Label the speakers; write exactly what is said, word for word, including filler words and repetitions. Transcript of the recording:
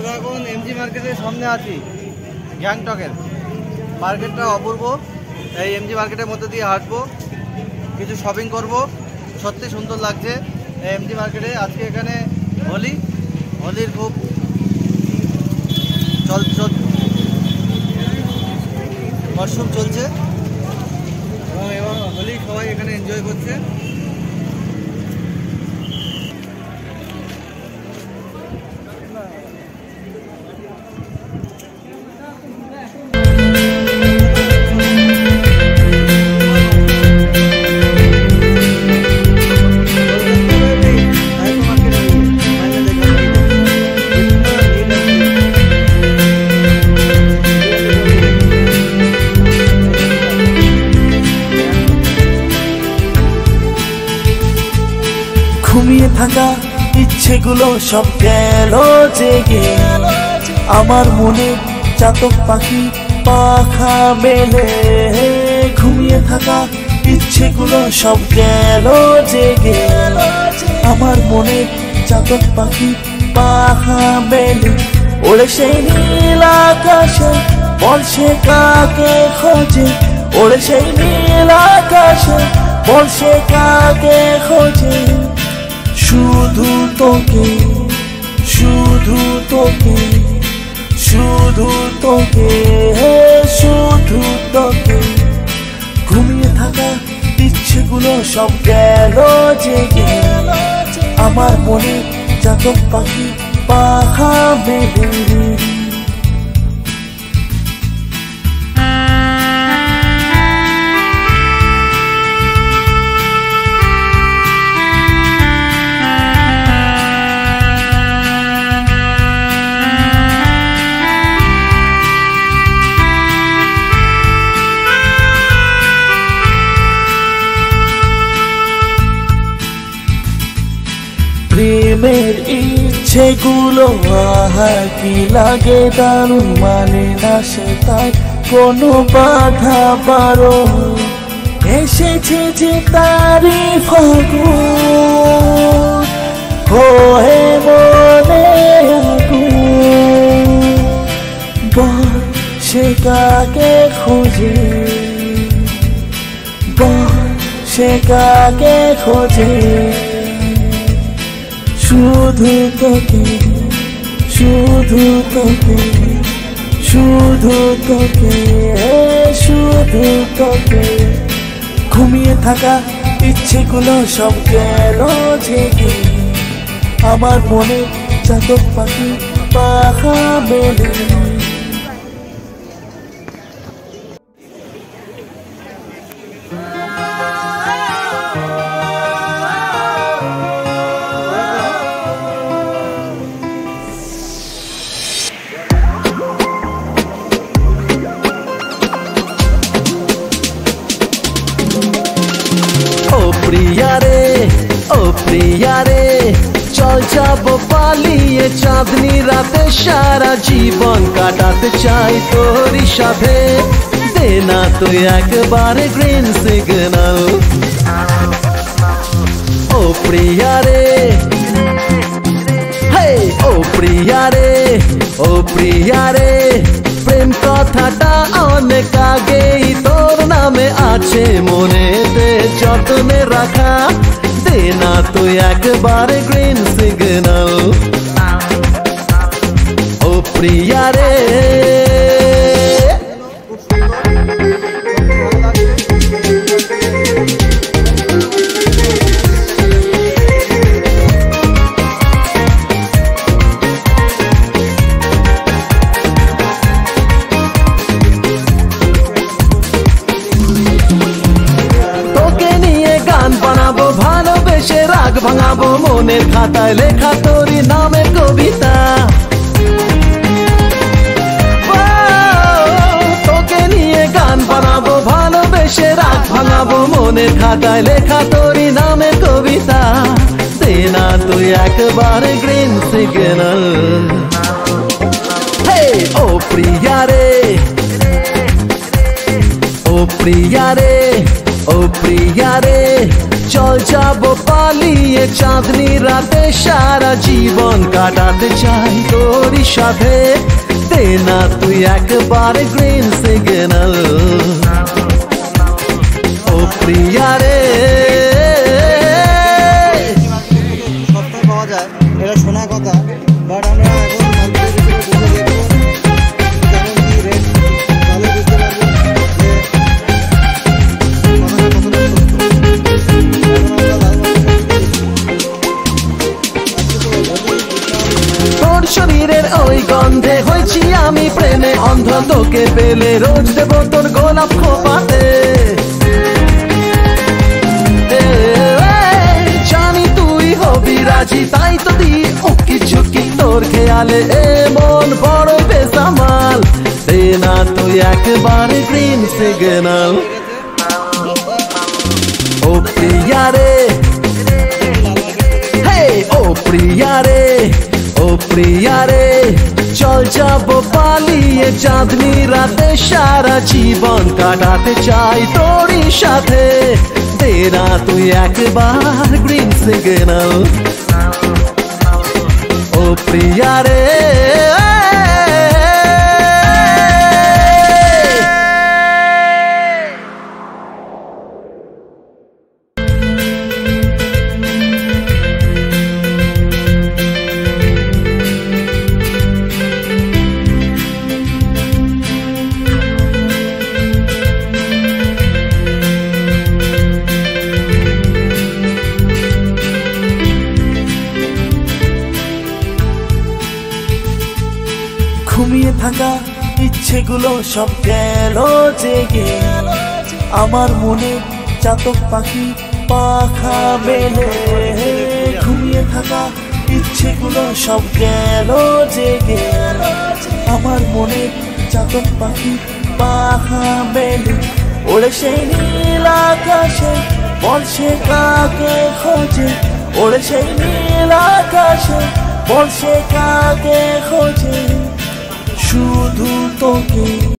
Speaker 1: আমরা এখন এমজি মার্কেটের সামনে আছি। গ্যাংটকের মার্কেটটা অপূর্ব। এই এমজি মার্কেটের মধ্যে দিয়ে হাঁটবো, কিছু শপিং করব। সত্যি সুন্দর লাগছে এই এমজি মার্কেটে। আজকে এখানে হোলি, হোলির খুব চল চল মরশুম চলছে এবং এবং হোলি সবাই এখানে এনজয় করছে।
Speaker 2: ঘুমিয়ে থাকা ইচ্ছেগুলো সব গেল জেগে, আমার মনে চাতক পাখি পাখা মেলে। ঘুমিয়ে থাকা ইচ্ছেগুলো সব গেল জেগে, আমার মনে চাতক পাখি পাখা মেলে। ওড়ে সেই নীল আকাশে বর্ষে কাকে খোঁজে, ওড়ে সেই নীল আকাশে বর্ষে কাকে খোঁজে। শুধু তোকে, শুধু তোকে, শুধু তোকে, শুধু তোকে। ঘুমিয়ে থাকা ইচ্ছেগুলো সব গেল জেগে, আমার মনে চাতক পাখি পাখা মেলে। প্রেমের ইচ্ছেগুলো আহা কি লাগে দারুণ, মানে না সে তাই কোনো বাধা পারো। এসেছে যে তারি ফাগুন হয়ে মনে আগুন, বল সে কাকে খোঁজে, বল সে কাকে খোঁজে। শুধু তোকে, শুধু তোকে, শুধু তোকে, শুধু তোকে। ঘুমিয়ে থাকা ইচ্ছেগুলো সব গেল জেগে, আমার মনে চাতক পাখি পাখা মেলে।
Speaker 3: প্রিয়া রে, ও প্রিয়া রে, চল যাবো পালিয়ে চাঁদনি রাতে, সারা জীবন কাটাতে চাই তোরই সাথে। দে না তুই একবারে গ্রিন সিগন্যাল। ও প্রিয়া রে, হে ও প্রিয়া রে, ও প্রিয়া রে, প্রেম কথাটা অনেক আগেই তোর নামে আছে মনেতে যত্নে রাখা। দে না তুই একবারে গ্রিন সিগন্যাল। ও প্রিয়া রে, ভালোবেসে রাগ ভাঙাবো, মনের খাতায় লেখা তোরই নামের কবিতা। তোকে নিয়ে গান বানাবো, ভালোবেসে রাগ ভাঙাবো, মনের খাতায় লেখা তোরই নামের কবিতা। দে না তুই একবারে গ্রিন সিগন্যাল। হে ও প্রিয়া রে, ও প্রিয়া রে, ও প্রিয়া রে, চল যাব পালিয়ে চাঁদনি রাতে সারা জীবন কাটাতে চাই তোরই সাথে দে না তুই একবার গ্রিন সিগন্যাল ও প্রিয়া রে
Speaker 1: সবটাই পাওয়া যায় এটা শোনা কথা বাট আমরা এখন মার্কেটের ভিতরে ঢুকে দেখবো কেমন কি রেট তাহলে বুঝতে পারবো যে
Speaker 3: তোর শরীরের ওই গন্ধে হয়েছি আমি প্রেমে অন্ধ তোকে পেলে রোজ দেব তোর গোলাপ খোপাতে জানি তুই হবি রাজি তাই তো দি উকি ঝুঁকি তোর খেয়ালে এমন বড় বেসামাল দে না তুই একবার গ্রিন সিগন্যাল ও প্রিয়া রে হে ও প্রিয়া রে ও প্রিয়া রে চল যাব পালিয়ে চাঁদনি রাতে সারা জীবন কাটাতে চাই তোরই সাথে দে না তুই একবার গ্রিন সিগন্যাল ও প্রিয়া রে
Speaker 2: ঘুমিয়ে থাকা ইচ্ছেগুলো সব গেল জেগে আমার মনে চাতক পাখি পাখা মেলে ঘুমিয়ে থাকা ইচ্ছেগুলো সব গেল জেগে আমার মনে চাতক পাখি পাখা মেলে ওরে সেই নীল আকাশে বর্ষে কাকে খোঁজে ওরে সেই নীল আকাশে বর্ষে কাকে খোঁজে শুধু তোকে